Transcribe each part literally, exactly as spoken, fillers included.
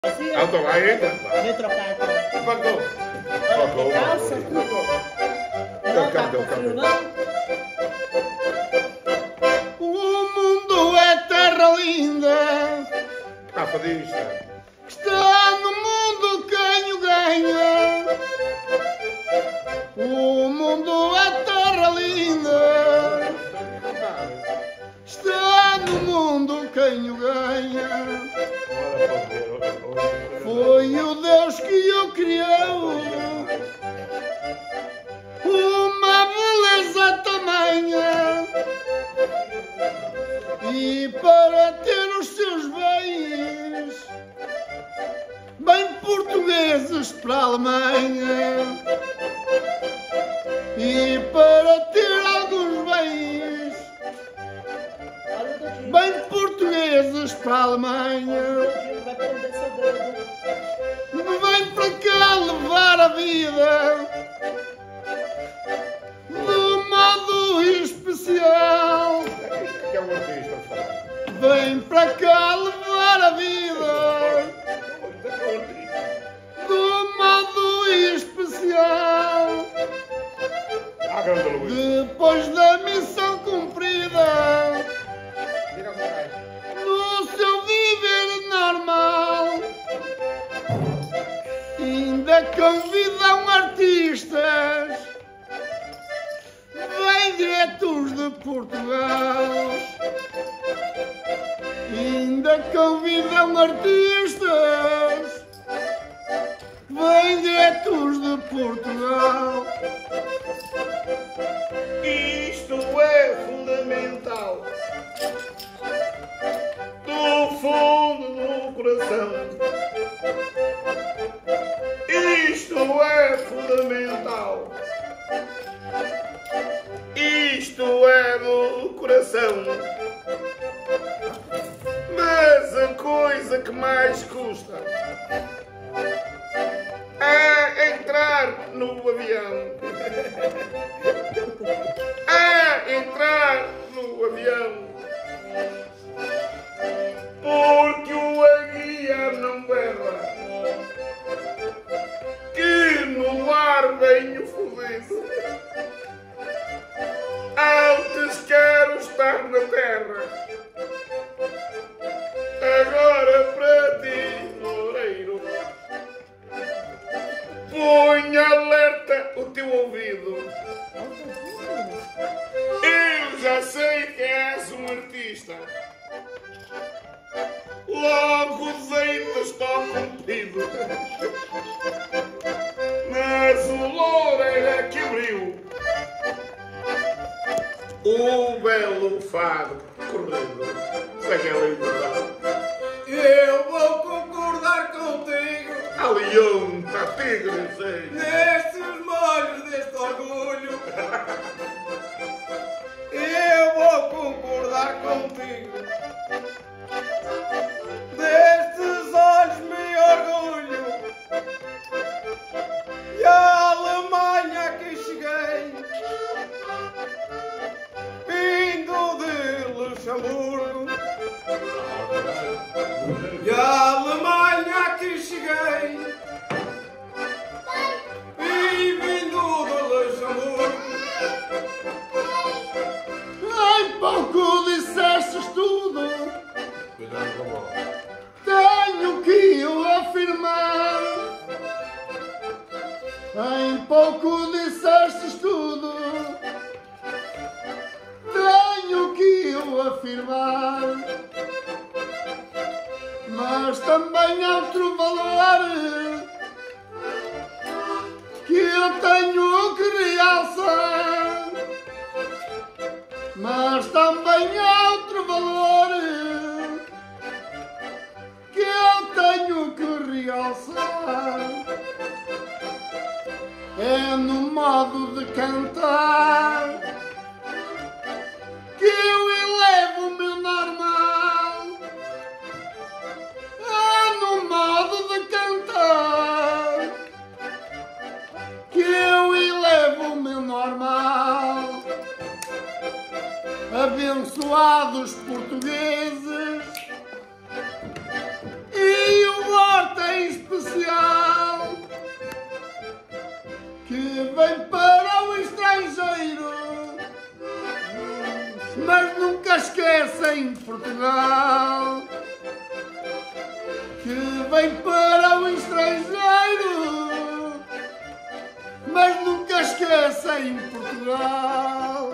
Assim, Ah, tô lá ainda. vem trocar então. Pagou. Olha, Pagou. tem calça? Não, tá com frio, não? O mundo é terra linda. Ah, fadista. Está no mundo quem o ganha. O mundo é terra linda. Está no mundo quem o ganha. Foi o Deus que o criou. Uma beleza tamanha. E para ter os seus bens, bem portugueses para a Alemanha. E para ter alguns bens, bem portugueses para a Alemanha. Vai perder seu dedo. Vem para cá levar a vida de modo especial. Que é um artista, fala. Vem para cá levar a vida de modo especial. Ah, grande Luís. Depois da missão cumprida, no seu viver normal, ainda convidam artistas, vêm diretos de Portugal. Ainda convidam artistas, vêm diretos de Portugal. Isto é fundamental. Do fundo do coração. Isto é fundamental. Isto é do coração. Mas a coisa que mais custa é entrar no avião. É entrar no avião. Porque o aguia não berra. Que no ar venho fodido. Antes quero estar na terra. Agora para ti, Loureiro, põe alerta o teu ouvido. Eu já sei que és um artista. Logo deitas tão comprido. Mas o Loureiro é que abriu o belo fado corrido. Daquela liberdade. Eu vou concordar contigo Alianta, tigre, sei. nestes molhos deste orgulho. Eu vou concordar contigo destes olhos me orgulho. E a Alemanha que cheguei, vindo de Luxemburgo. E a Alemanha que cheguei, e vindo de Luxemburgo. Em pouco dissestes tudo, tenho que eu afirmar. Em pouco dissestes tudo, tenho que eu afirmar. Mas também há outro valor que eu tenho que realçar. Mas também há outro valor que eu tenho que realçar. É no modo de cantar que eu elevo o meu normal. É no modo de cantar que eu elevo o meu normal. Abençoados portugueses, e o Horta Portugal, que vem para o estrangeiro, mas nunca esqueça em Portugal.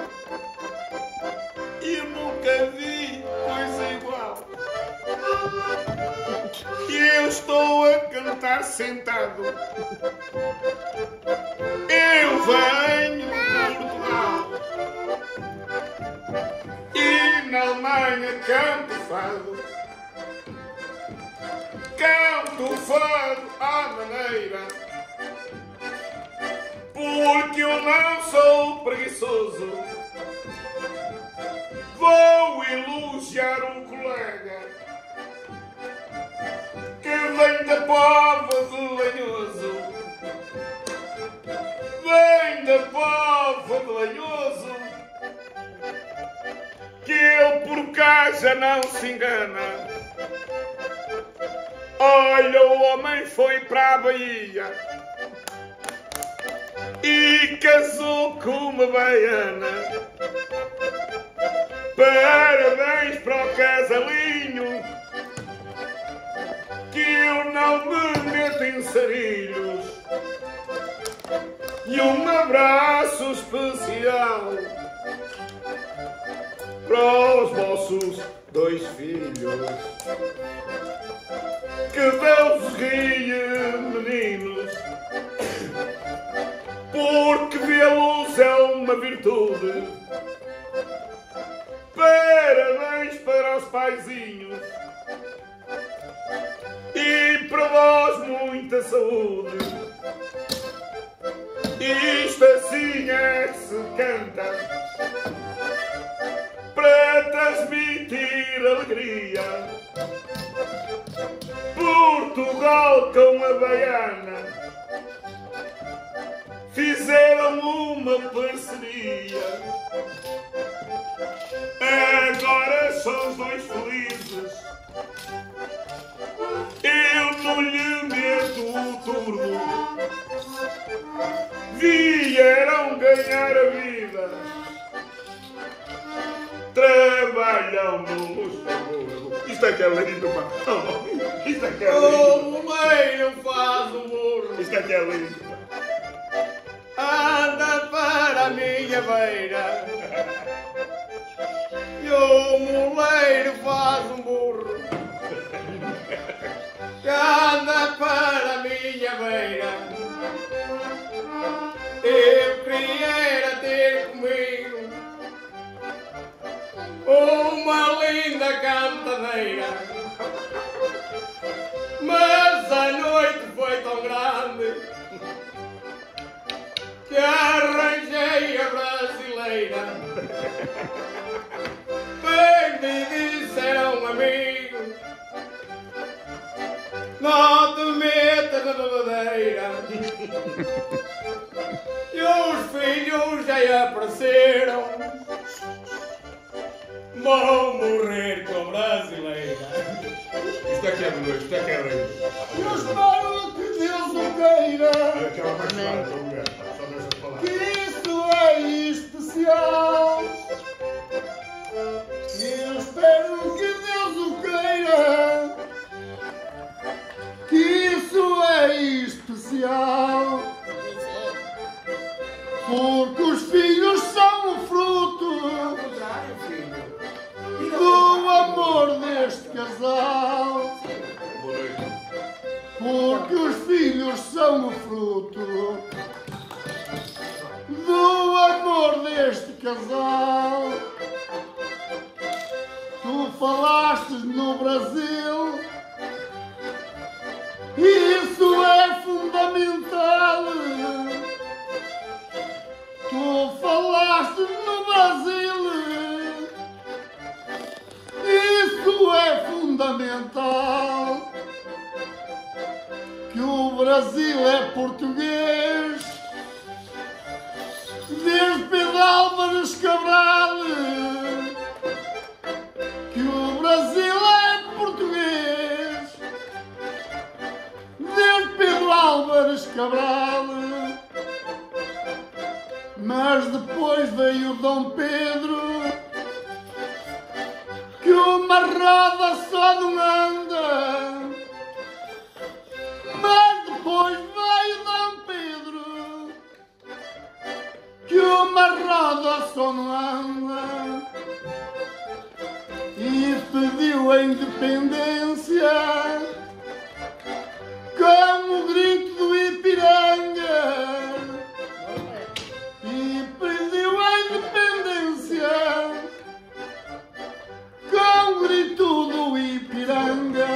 Eu nunca vi coisa igual. Eu estou a cantar sentado. Eu venho de Portugal e na Alemanha canto fado. Canto fado à maneira, porque eu não sou preguiçoso. Vou elogiar um colega que vem da Póvoa de Lanhoso. Vem da Póvoa de Lanhoso, que ele por cá já não se engana. Olha, o homem foi para a Bahia e casou com uma baiana. Parabéns para o casalinho, que eu não me meto em sarilhos. E um abraço especial para os vossos dois filhos. Que Deus os guie, meninos, porque vê-los é uma virtude. Parabéns para os paizinhos e para vós muita saúde. Isto assim é que se canta, para transmitir alegria. Portugal com a baiana fizeram uma parceria. Agora são os dois felizes. Eu não lhe meto o turbo. Vieram ganhar a vida. Trabalham no Luxemburgo. Isto é que é lindo, pá. Isto é que é lindo. O meio faz o burro. Isto é que é lindo, pá. Anda para a minha beira, e o moleiro faz um burro. Anda para a minha beira, eu queria ter comigo uma linda cantadeira, mas a noite foi tão grande que arranjei a brasileira. Bem me disseram, amigo, não te metas na babadeira. E os filhos já apareceram, vão morrer com a brasileira. Isto é que é de noite, isto é que é lindo. Eu espero que Deus o queira, Aquela mais clara da mulher, só nessas que palavras. isso é especial. Eu espero que Deus o queira, que isso é especial. Porque os filhos são o fruto do amor deste casal. Porque os filhos são o fruto do amor deste casal. Tu falaste no Brasil, isso é fundamental. Tu falaste no Brasil, isso é fundamental. Que o Brasil é português desde Pedro Álvares Cabral. Que o Brasil é português desde Pedro Álvares Cabral. Mas depois veio Dom Pedro, que o uma roda só não anda, mas depois veio Dom Pedro, que uma roda só não anda, e pediu a independência com o grito do Ipiranga. E pediu a independência com o grito do Ipiranga.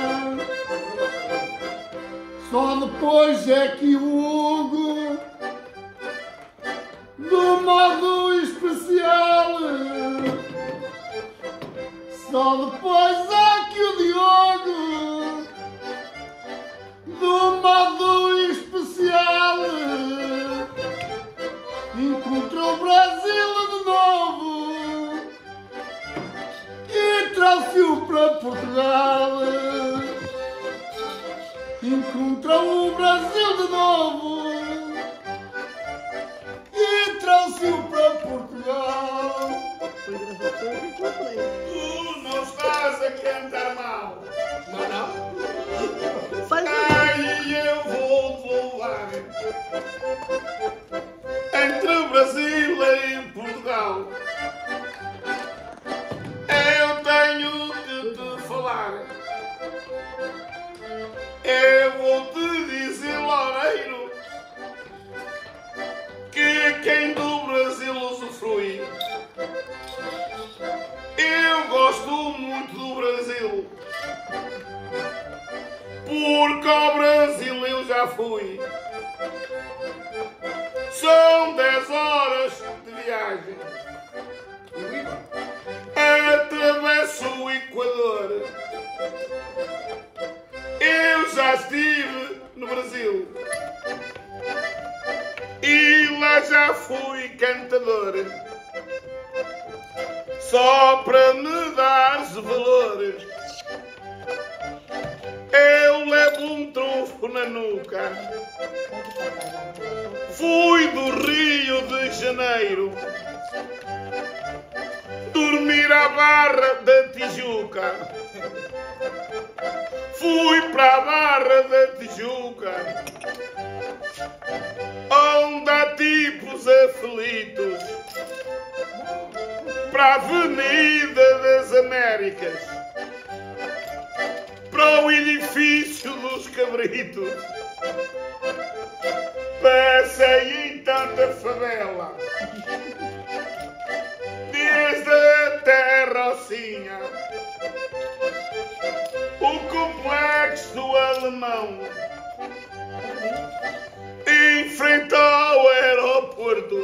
Só depois é que o Hugo, do modo especial, só depois é que o Diogo, do modo especial, encontrou o Brasil de novo e trouxe-o para Portugal. Encontrou o Brasil de novo e trouxe-o para Portugal. Tu não estás a cantar mal. Não, não. Ai, eu vou-te louvar. Entre o Brasil e Portugal, eu tenho que te falar. Eu vou-te dizer, Loureiro, que quem do Brasil usufrui. Eu gosto muito do Brasil, porque ao Brasil eu já fui. São dez horas de viagem, atravesso o Equador. Eu já estive no Brasil e lá já fui cantador. Só para me dares valor, eu levo um trunfo na nuca. Fui do Rio de Janeiro dormir à Barra da Tijuca. Fui para a Barra da Tijuca, onde há tipos aflitos, para a Avenida das Américas, para o edifício dos Cabritos. Passei em tanta favela, desde a Terra Rocinha, o complexo alemão, em frente ao aeroporto.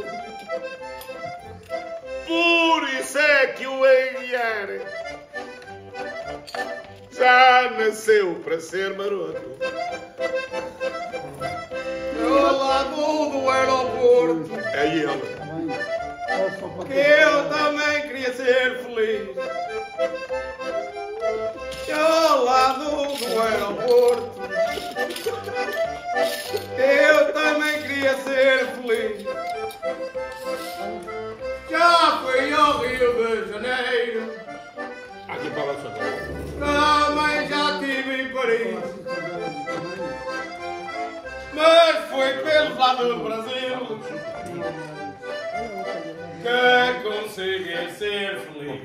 Por isso é que o Aguiar já nasceu para ser maroto. Ao lado do aeroporto, É ele. que eu também queria ser feliz. Ao lado do aeroporto, eu também queria ser feliz. Já fui ao Rio de Janeiro, Aqui para o também já estive em Paris, mas foi pelo lado do Brasil que consegui ser feliz.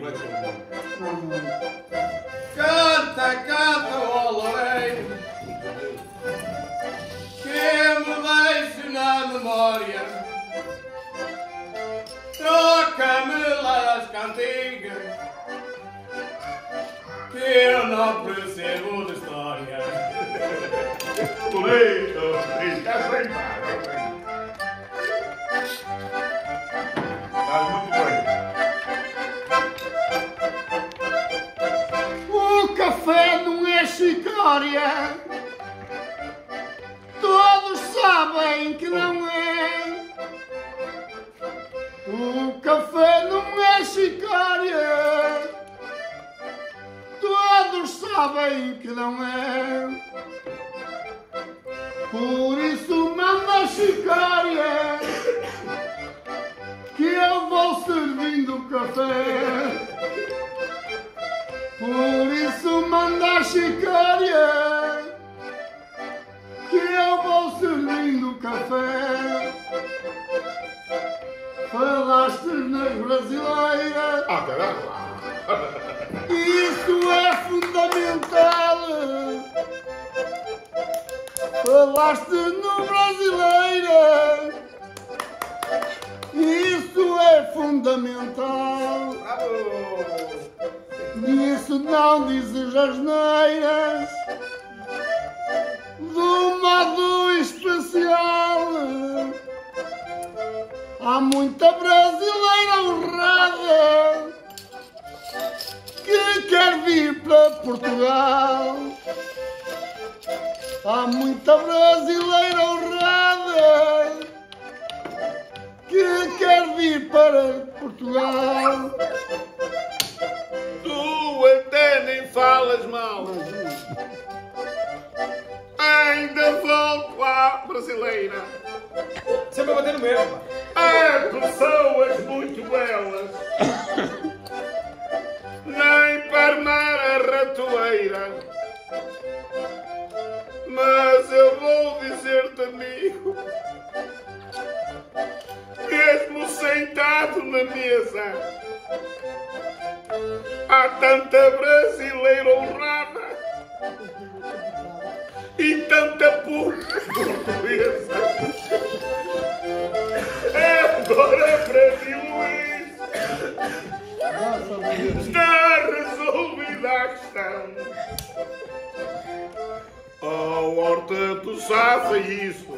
Canta, canta, ó Loureiro, que me deixe na memória. Troca-me lá as cantigas, que eu não percebo de história. Loureiro, estás bem pago. Estás muito bem. O café não é chicória, todos sabem que não é. O café não é chicória, todos sabem que não é. Por isso manda a chicória, que eu vou servindo café. Por mandar chicória, que eu vou servindo café. Falaste nas brasileiras, Ah, caralho. isso é fundamental. Falaste no brasileira, isso é fundamental. Bravo! Nisso não dizes asneiras, do modo especial. Há muita brasileira honrada que quer vir para Portugal. Há muita brasileira honrada que quer vir para Portugal. Tu até nem falas mal. Ainda volto à brasileira. Sempre a bater no mesmo, pá. Há pessoas muito belas, nem para armar a ratoeira. Mas eu vou dizer-te, amigo, mesmo sentado na mesa, há tanta brasileira honrada e tanta porra portuguesa. Agora, Brasil Luís, está resolvida a questão. Oh, Horta, tu safa isso.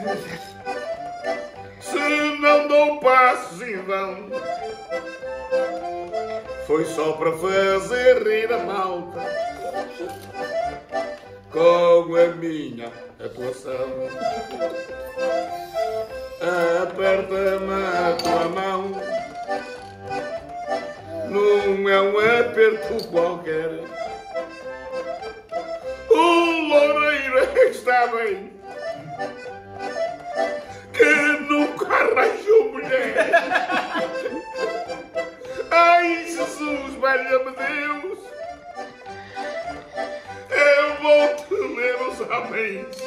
Se não dou passos em vão, foi só para fazer rir a malta com a minha atuação. Aperta-me a tua mão, não é um aperto qualquer. O loureiro é que está bem, que nunca arranjou mulher. Ai, Jesus, valha-me Deus, eu vou-te ler os homens.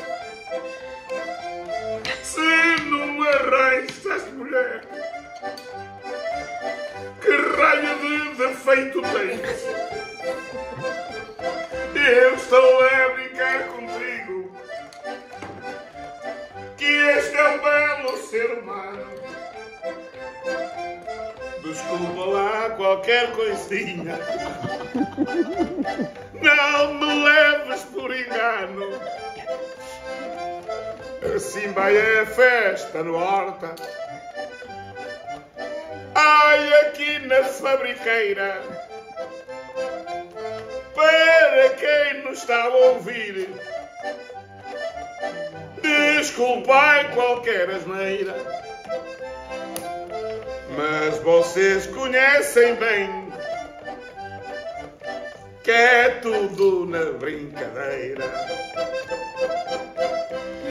Se não arranjas mulher, que raio de defeito tens? Eu estou a brincar contigo, que este é um belo ser humano. Desculpa lá qualquer coisinha, não me leves por engano. Assim vai a festa no Horta, ai, aqui na fabriqueira. Para quem nos está a ouvir, desculpai qualquer asneira, mas vocês conhecem bem que é tudo na brincadeira.